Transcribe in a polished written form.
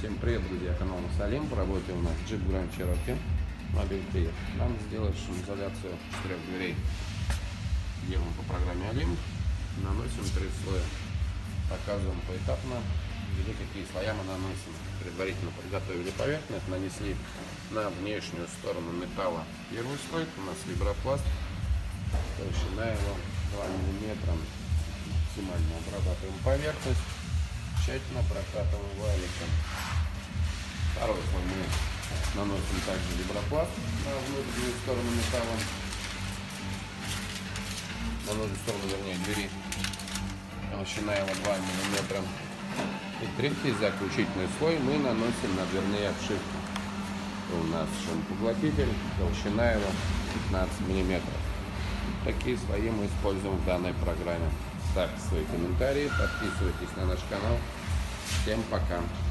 Всем привет, друзья, канал Салим. Работаем у нас Jeep Grand Cherokee Мобиль Привет. Нам сделать шумоизоляцию 4 дверей. Делаем по программе Олимп. Наносим 3 слоя. Показываем поэтапно, где какие слоя мы наносим. Предварительно подготовили поверхность, нанесли на внешнюю сторону металла первый слой. У нас вибропласт. Толщина его 2 мм. Максимально обрабатываем поверхность. Тщательно прокатываем валиком. Второй слой мы наносим также вибропласт на внутреннюю сторону металла. На внутреннюю сторону, вернее, двери. Толщина его 2 мм. И третий заключительный слой мы наносим на дверные обшивки. У нас шумопоглотитель, толщина его 15 мм. Такие слои мы используем в данной программе. Ставьте свои комментарии, подписывайтесь на наш канал. Всем пока!